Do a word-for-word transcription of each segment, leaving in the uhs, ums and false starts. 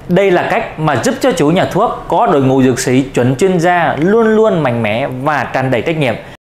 Đây là cách mà giúp cho chủ nhà thuốc có đội ngũ dược sĩ chuẩn chuyên gia luôn luôn mạnh mẽ và tràn đầy trách nhiệm.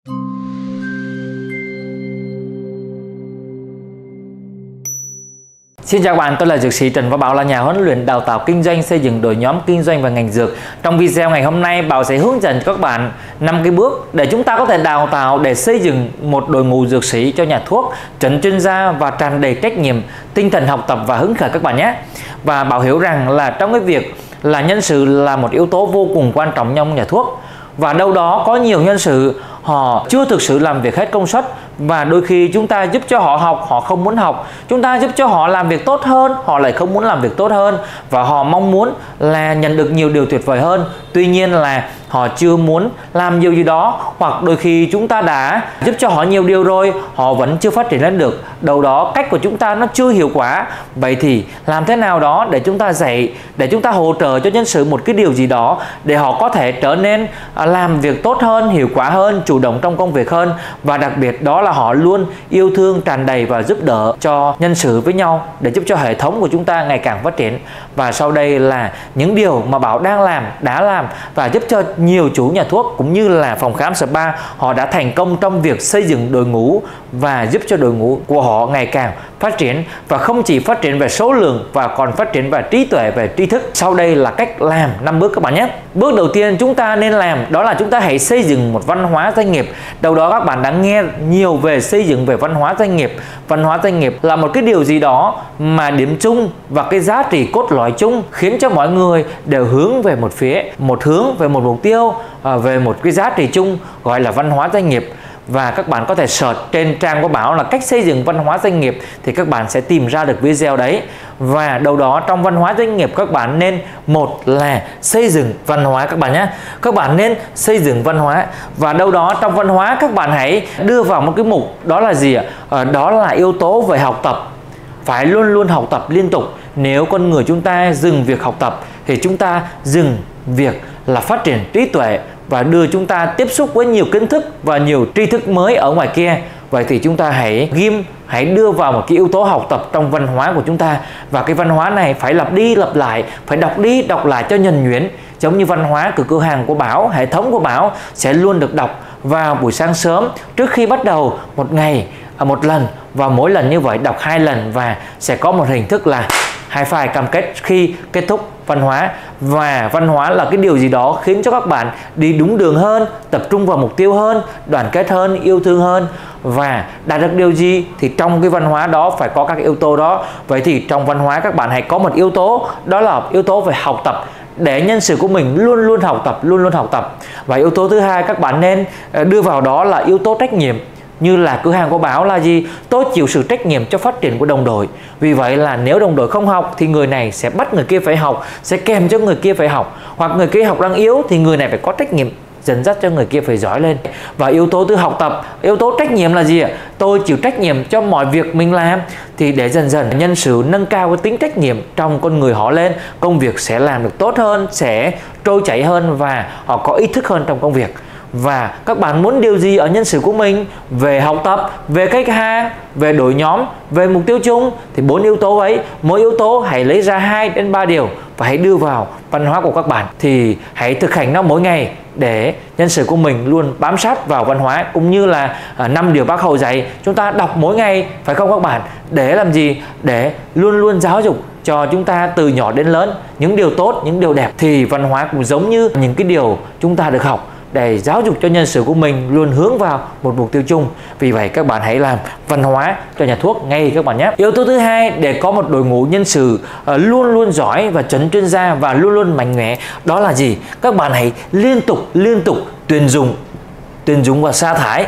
Xin chào các bạn, tôi là dược sĩ Trần Văn Bảo, là nhà huấn luyện đào tạo kinh doanh, xây dựng đội nhóm kinh doanh và ngành dược. Trong video ngày hôm nay, Bảo sẽ hướng dẫn cho các bạn năm cái bước để chúng ta có thể đào tạo để xây dựng một đội ngũ dược sĩ cho nhà thuốc chuẩn chuyên gia và tràn đầy trách nhiệm, tinh thần học tập và hứng khởi các bạn nhé. Và Bảo hiểu rằng là trong cái việc là nhân sự là một yếu tố vô cùng quan trọng trong nhà thuốc, và đâu đó có nhiều nhân sự họ chưa thực sự làm việc hết công suất, và đôi khi chúng ta giúp cho họ học, họ không muốn học. Chúng ta giúp cho họ làm việc tốt hơn, họ lại không muốn làm việc tốt hơn, và họ mong muốn là nhận được nhiều điều tuyệt vời hơn, tuy nhiên là họ chưa muốn làm điều gì đó. Hoặc đôi khi chúng ta đã giúp cho họ nhiều điều rồi, họ vẫn chưa phát triển lên được. Đâu đó cách của chúng ta nó chưa hiệu quả. Vậy thì làm thế nào đó để chúng ta dạy, để chúng ta hỗ trợ cho nhân sự một cái điều gì đó để họ có thể trở nên làm việc tốt hơn, hiệu quả hơn, chủ động trong công việc hơn, và đặc biệt đó là họ luôn yêu thương, tràn đầy và giúp đỡ cho nhân sự với nhau để giúp cho hệ thống của chúng ta ngày càng phát triển. Và sau đây là những điều mà Bảo đang làm, đã làm và giúp cho nhiều chủ nhà thuốc cũng như là phòng khám spa họ đã thành công trong việc xây dựng đội ngũ và giúp cho đội ngũ của họ ngày càng phát triển, và không chỉ phát triển về số lượng và còn phát triển về trí tuệ, về tri thức. Sau đây là cách làm năm bước các bạn nhé. Bước đầu tiên chúng ta nên làm đó là chúng ta hãy xây dựng một văn hóa doanh nghiệp. Đầu đó các bạn đã nghe nhiều về xây dựng về văn hóa doanh nghiệp. Văn hóa doanh nghiệp là một cái điều gì đó mà điểm chung và cái giá trị cốt lõi chung khiến cho mọi người đều hướng về một phía, một hướng về một mục tiêu, về một cái giá trị chung gọi là văn hóa doanh nghiệp. Và các bạn có thể search trên trang của Bảo là cách xây dựng văn hóa doanh nghiệp thì các bạn sẽ tìm ra được video đấy. Và đâu đó trong văn hóa doanh nghiệp các bạn nên, một là xây dựng văn hóa các bạn nhé. Các bạn nên xây dựng văn hóa, và đâu đó trong văn hóa các bạn hãy đưa vào một cái mục đó là gì ạ? À, đó là yếu tố về học tập. Phải luôn luôn học tập liên tục. Nếu con người chúng ta dừng việc học tập thì chúng ta dừng việc là phát triển trí tuệ và đưa chúng ta tiếp xúc với nhiều kiến thức và nhiều tri thức mới ở ngoài kia. Vậy thì chúng ta hãy ghim, hãy đưa vào một cái yếu tố học tập trong văn hóa của chúng ta. Và cái văn hóa này phải lặp đi lặp lại, phải đọc đi đọc lại cho nhuần nhuyễn. Giống như văn hóa của cửa hàng của Bảo, hệ thống của Bảo sẽ luôn được đọc vào buổi sáng sớm trước khi bắt đầu một ngày một lần, và mỗi lần như vậy đọc hai lần, và sẽ có một hình thức là high five cam kết khi kết thúc văn hóa. Và văn hóa là cái điều gì đó khiến cho các bạn đi đúng đường hơn, tập trung vào mục tiêu hơn, đoàn kết hơn, yêu thương hơn, và đạt được điều gì thì trong cái văn hóa đó phải có các yếu tố đó. Vậy thì trong văn hóa các bạn hãy có một yếu tố, đó là yếu tố về học tập, để nhân sự của mình luôn luôn học tập, luôn luôn học tập. Và yếu tố thứ hai các bạn nên đưa vào đó là yếu tố trách nhiệm. Như là cửa hàng của Bảo là gì? Tôi chịu sự trách nhiệm cho phát triển của đồng đội. Vì vậy là nếu đồng đội không học thì người này sẽ bắt người kia phải học, sẽ kèm cho người kia phải học. Hoặc người kia học đang yếu thì người này phải có trách nhiệm dẫn dắt cho người kia phải giỏi lên. Và yếu tố thứ học tập, yếu tố trách nhiệm là gì ạ? Tôi chịu trách nhiệm cho mọi việc mình làm. Thì để dần dần nhân sự nâng cao cái tính trách nhiệm trong con người họ lên, công việc sẽ làm được tốt hơn, sẽ trôi chảy hơn, và họ có ý thức hơn trong công việc. Và các bạn muốn điều gì ở nhân sự của mình, về học tập, về khách hàng, về đội nhóm, về mục tiêu chung, thì bốn yếu tố ấy, mỗi yếu tố hãy lấy ra hai đến ba điều và hãy đưa vào văn hóa của các bạn. Thì hãy thực hành nó mỗi ngày để nhân sự của mình luôn bám sát vào văn hóa, cũng như là năm điều Bác Hồ dạy chúng ta đọc mỗi ngày, phải không các bạn? Để làm gì? Để luôn luôn giáo dục cho chúng ta từ nhỏ đến lớn những điều tốt, những điều đẹp. Thì văn hóa cũng giống như những cái điều chúng ta được học để giáo dục cho nhân sự của mình luôn hướng vào một mục tiêu chung. Vì vậy các bạn hãy làm văn hóa cho nhà thuốc ngay các bạn nhé. Yếu tố thứ hai để có một đội ngũ nhân sự uh, luôn luôn giỏi và chuẩn chuyên gia và luôn luôn mạnh mẽ, đó là gì? Các bạn hãy liên tục liên tục tuyển dụng, tuyển dụng và sa thải.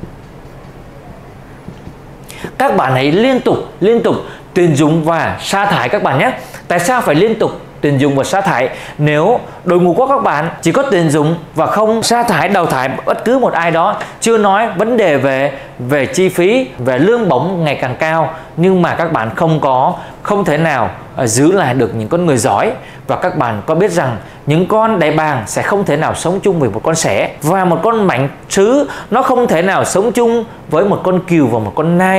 Các bạn hãy liên tục liên tục tuyển dụng và sa thải các bạn nhé. Tại sao phải liên tục tuyển dụng và sa thải? Nếu đội ngũ của các bạn chỉ có tuyển dụng và không sa thải, đào thải bất cứ một ai đó, chưa nói vấn đề về về chi phí, về lương bổng ngày càng cao, nhưng mà các bạn không có không thể nào uh, giữ lại được những con người giỏi. Và các bạn có biết rằng những con đại bàng sẽ không thể nào sống chung với một con sẻ, và một con mảnh sứ nó không thể nào sống chung với một con cừu và một con nai.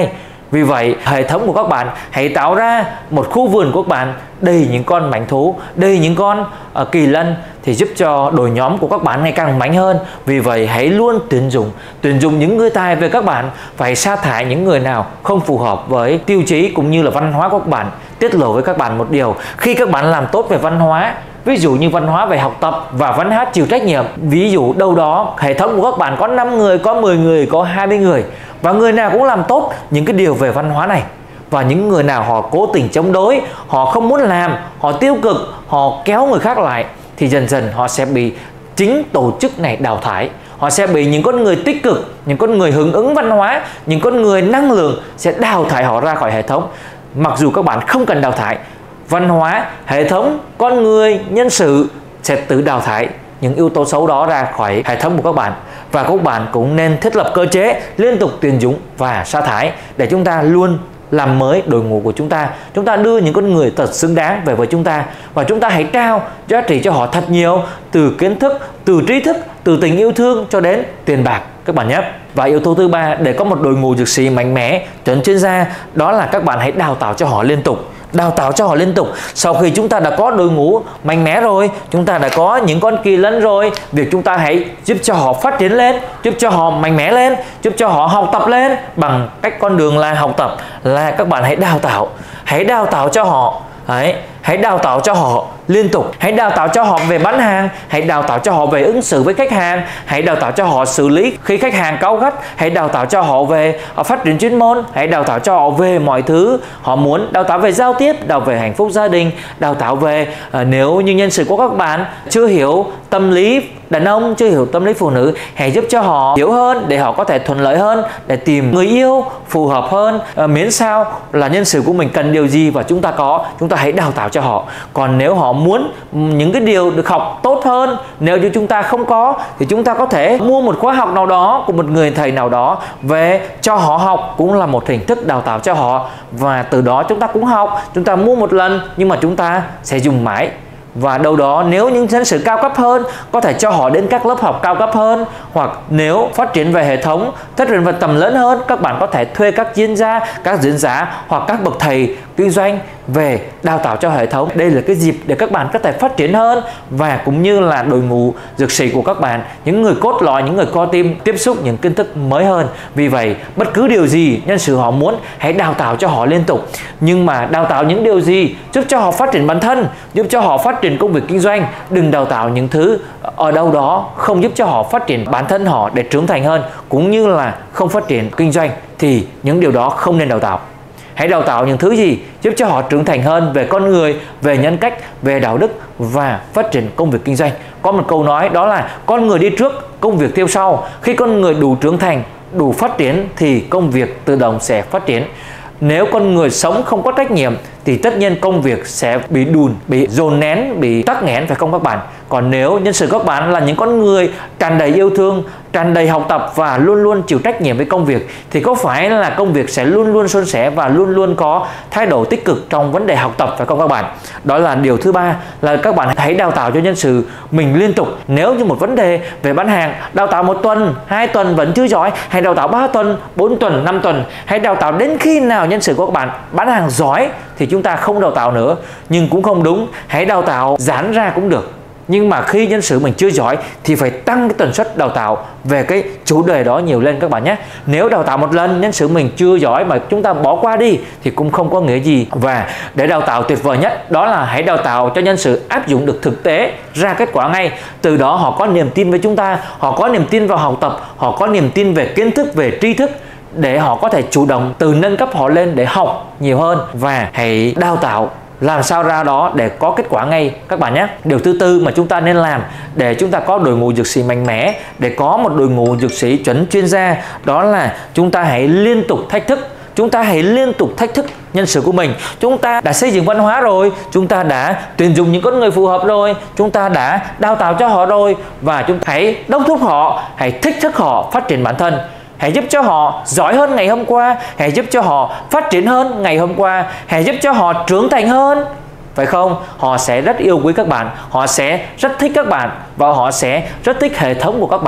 Vì vậy, hệ thống của các bạn hãy tạo ra một khu vườn của các bạn đầy những con mãnh thú, đầy những con uh, kỳ lân thì giúp cho đội nhóm của các bạn ngày càng mạnh hơn. Vì vậy, hãy luôn tuyển dụng, tuyển dụng những người tài về các bạn, phải sa thải những người nào không phù hợp với tiêu chí cũng như là văn hóa của các bạn. Tiết lộ với các bạn một điều, khi các bạn làm tốt về văn hóa, ví dụ như văn hóa về học tập và văn hóa chịu trách nhiệm, ví dụ đâu đó hệ thống của các bạn có năm người, có mười người, có hai mươi người, và người nào cũng làm tốt những cái điều về văn hóa này, và những người nào họ cố tình chống đối, họ không muốn làm, họ tiêu cực, họ kéo người khác lại, thì dần dần họ sẽ bị chính tổ chức này đào thải. Họ sẽ bị những con người tích cực, những con người hưởng ứng văn hóa, những con người năng lượng sẽ đào thải họ ra khỏi hệ thống. Mặc dù các bạn không cần đào thải, văn hóa, hệ thống, con người, nhân sự sẽ tự đào thải những yếu tố xấu đó ra khỏi hệ thống của các bạn. Và các bạn cũng nên thiết lập cơ chế liên tục tuyển dụng và sa thải để chúng ta luôn làm mới đội ngũ của chúng ta. Chúng ta đưa những con người thật xứng đáng về với chúng ta, và chúng ta hãy trao giá trị cho họ thật nhiều, từ kiến thức, từ trí thức, từ tình yêu thương cho đến tiền bạc các bạn nhé. Và yếu tố thứ ba để có một đội ngũ dược sĩ mạnh mẽ, chuẩn chuyên gia, đó là các bạn hãy đào tạo cho họ liên tục. Đào tạo cho họ liên tục. Sau khi chúng ta đã có đội ngũ mạnh mẽ rồi, chúng ta đã có những con kỳ lân rồi, việc chúng ta hãy giúp cho họ phát triển lên, giúp cho họ mạnh mẽ lên, giúp cho họ học tập lên bằng cách con đường là học tập, là các bạn hãy đào tạo, hãy đào tạo cho họ. Đấy, hãy đào tạo cho họ liên tục, hãy đào tạo cho họ về bán hàng, hãy đào tạo cho họ về ứng xử với khách hàng, hãy đào tạo cho họ xử lý khi khách hàng cáu gắt, hãy đào tạo cho họ về phát triển chuyên môn, hãy đào tạo cho họ về mọi thứ họ muốn, đào tạo về giao tiếp, đào tạo về hạnh phúc gia đình, đào tạo về uh, nếu như nhân sự của các bạn chưa hiểu tâm lý đàn ông, chưa hiểu tâm lý phụ nữ, hãy giúp cho họ hiểu hơn để họ có thể thuận lợi hơn để tìm người yêu phù hợp hơn, uh, miễn sao là nhân sự của mình cần điều gì và chúng ta có, chúng ta hãy đào tạo cho họ. Còn nếu họ muốn những cái điều được học tốt hơn, nếu như chúng ta không có thì chúng ta có thể mua một khóa học nào đó của một người thầy nào đó về cho họ học, cũng là một hình thức đào tạo cho họ, và từ đó chúng ta cũng học. Chúng ta mua một lần nhưng mà chúng ta sẽ dùng mãi. Và đâu đó nếu những nhân sự cao cấp hơn có thể cho họ đến các lớp học cao cấp hơn, hoặc nếu phát triển về hệ thống, phát triển về tầm lớn hơn, các bạn có thể thuê các chuyên gia, các diễn giả hoặc các bậc thầy kinh doanh về đào tạo cho hệ thống. Đây là cái dịp để các bạn có thể phát triển hơn, và cũng như là đội ngũ dược sĩ của các bạn, những người cốt lõi, những người co tim tiếp xúc những kiến thức mới hơn. Vì vậy, bất cứ điều gì nhân sự họ muốn, hãy đào tạo cho họ liên tục. Nhưng mà đào tạo những điều gì giúp cho họ phát triển bản thân, giúp cho họ phát triển công việc kinh doanh. Đừng đào tạo những thứ ở đâu đó không giúp cho họ phát triển bản thân họ để trưởng thành hơn, cũng như là không phát triển kinh doanh, thì những điều đó không nên đào tạo. Hãy đào tạo những thứ gì giúp cho họ trưởng thành hơn về con người, về nhân cách, về đạo đức và phát triển công việc kinh doanh. Có một câu nói đó là con người đi trước, công việc theo sau. Khi con người đủ trưởng thành, đủ phát triển thì công việc tự động sẽ phát triển. Nếu con người sống không có trách nhiệm thì tất nhiên công việc sẽ bị đùn, bị dồn nén, bị tắc nghẽn, phải không các bạn? Còn nếu nhân sự các bạn là những con người tràn đầy yêu thương, tràn đầy học tập và luôn luôn chịu trách nhiệm với công việc, thì có phải là công việc sẽ luôn luôn suôn sẻ và luôn luôn có thái độ tích cực trong vấn đề học tập, phải không các bạn? Đó là điều thứ ba, là các bạn hãy đào tạo cho nhân sự mình liên tục. Nếu như một vấn đề về bán hàng, đào tạo một tuần, hai tuần vẫn chưa giỏi, hãy đào tạo ba tuần, bốn tuần, năm tuần. Hãy đào tạo đến khi nào nhân sự của các bạn bán hàng giỏi thì chúng ta không đào tạo nữa. Nhưng cũng không đúng, hãy đào tạo giãn ra cũng được. Nhưng mà khi nhân sự mình chưa giỏi thì phải tăng cái tần suất đào tạo về cái chủ đề đó nhiều lên các bạn nhé. Nếu đào tạo một lần nhân sự mình chưa giỏi mà chúng ta bỏ qua đi thì cũng không có nghĩa gì. Và để đào tạo tuyệt vời nhất đó là hãy đào tạo cho nhân sự áp dụng được thực tế, ra kết quả ngay. Từ đó họ có niềm tin với chúng ta, họ có niềm tin vào học tập, họ có niềm tin về kiến thức, về tri thức, để họ có thể chủ động từ nâng cấp họ lên để học nhiều hơn. Và hãy đào tạo làm sao ra đó để có kết quả ngay các bạn nhé. Điều thứ tư mà chúng ta nên làm để chúng ta có đội ngũ dược sĩ mạnh mẽ, để có một đội ngũ dược sĩ chuẩn chuyên gia, đó là chúng ta hãy liên tục thách thức. Chúng ta hãy liên tục thách thức nhân sự của mình. Chúng ta đã xây dựng văn hóa rồi, chúng ta đã tuyển dụng những con người phù hợp rồi, chúng ta đã đào tạo cho họ rồi, và chúng ta hãy đốc thúc họ, hãy thách thức họ phát triển bản thân. Hãy giúp cho họ giỏi hơn ngày hôm qua, hãy giúp cho họ phát triển hơn ngày hôm qua, hãy giúp cho họ trưởng thành hơn, phải không? Họ sẽ rất yêu quý các bạn, họ sẽ rất thích các bạn, và họ sẽ rất thích hệ thống của các bạn.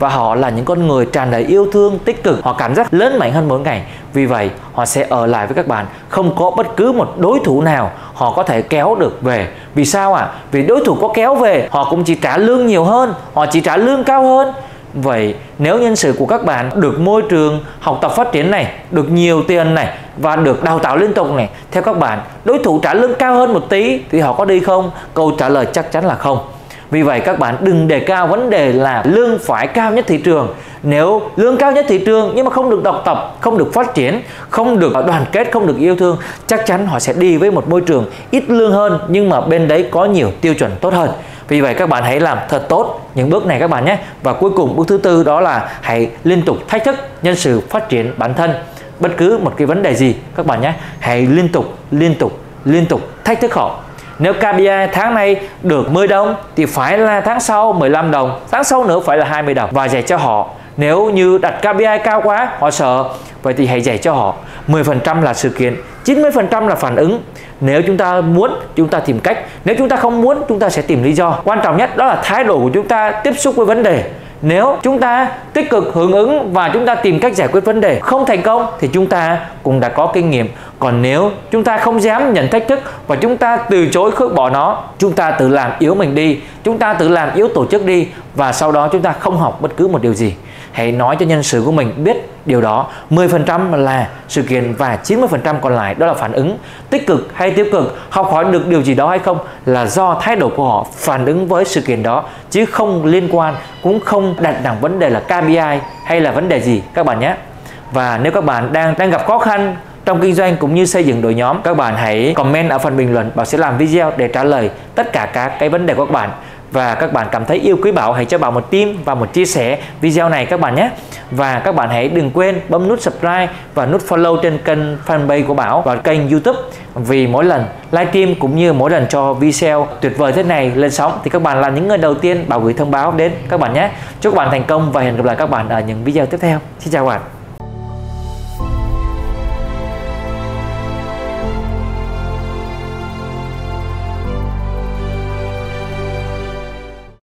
và họ là những con người tràn đầy yêu thương, tích cực, họ cảm giác lớn mạnh hơn mỗi ngày. Vì vậy họ sẽ ở lại với các bạn, không có bất cứ một đối thủ nào họ có thể kéo được về. Vì sao ạ? À? Vì đối thủ có kéo về họ cũng chỉ trả lương nhiều hơn, họ chỉ trả lương cao hơn. Vậy nếu nhân sự của các bạn được môi trường học tập phát triển này, được nhiều tiền này và được đào tạo liên tục này, theo các bạn đối thủ trả lương cao hơn một tí thì họ có đi không? Câu trả lời chắc chắn là không. Vì vậy các bạn đừng đề cao vấn đề là lương phải cao nhất thị trường. Nếu lương cao nhất thị trường nhưng mà không được độc tập, không được phát triển, không được đoàn kết, không được yêu thương, chắc chắn họ sẽ đi với một môi trường ít lương hơn nhưng mà bên đấy có nhiều tiêu chuẩn tốt hơn. Vì vậy các bạn hãy làm thật tốt những bước này các bạn nhé. Và cuối cùng bước thứ tư đó là hãy liên tục thách thức nhân sự phát triển bản thân. Bất cứ một cái vấn đề gì các bạn nhé, hãy liên tục, liên tục, liên tục thách thức họ. Nếu ca pê i tháng này được mười đồng thì phải là tháng sau mười lăm đồng, tháng sau nữa phải là hai mươi đồng. Và dạy cho họ, nếu như đặt ca pê i cao quá họ sợ, vậy thì hãy dạy cho họ mười phần trăm là sự kiện, chín mươi phần trăm là phản ứng. Nếu chúng ta muốn, chúng ta tìm cách. Nếu chúng ta không muốn, chúng ta sẽ tìm lý do. Quan trọng nhất đó là thái độ của chúng ta tiếp xúc với vấn đề. Nếu chúng ta tích cực hưởng ứng và chúng ta tìm cách giải quyết vấn đề không thành công thì chúng ta cũng đã có kinh nghiệm. Còn nếu chúng ta không dám nhận thách thức và chúng ta từ chối khước bỏ nó, chúng ta tự làm yếu mình đi, chúng ta tự làm yếu tổ chức đi và sau đó chúng ta không học bất cứ một điều gì. Hãy nói cho nhân sự của mình biết điều đó. Mười phần trăm là sự kiện và chín mươi phần trăm còn lại đó là phản ứng. Tích cực hay tiêu cực, học hỏi được điều gì đó hay không là do thái độ của họ phản ứng với sự kiện đó, chứ không liên quan, cũng không đặt nặng vấn đề là ca pê i hay là vấn đề gì các bạn nhé. Và nếu các bạn đang đang gặp khó khăn trong kinh doanh cũng như xây dựng đội nhóm, các bạn hãy comment ở phần bình luận, Bảo sẽ làm video để trả lời tất cả các cái vấn đề của các bạn. Và các bạn cảm thấy yêu quý Bảo, hãy cho Bảo một tim và một chia sẻ video này các bạn nhé. Và các bạn hãy đừng quên bấm nút subscribe và nút follow trên kênh fanpage của Bảo và kênh YouTube. Vì mỗi lần livestream cũng như mỗi lần cho video tuyệt vời thế này lên sóng thì các bạn là những người đầu tiên Bảo gửi thông báo đến các bạn nhé. Chúc các bạn thành công và hẹn gặp lại các bạn ở những video tiếp theo. Xin chào các bạn.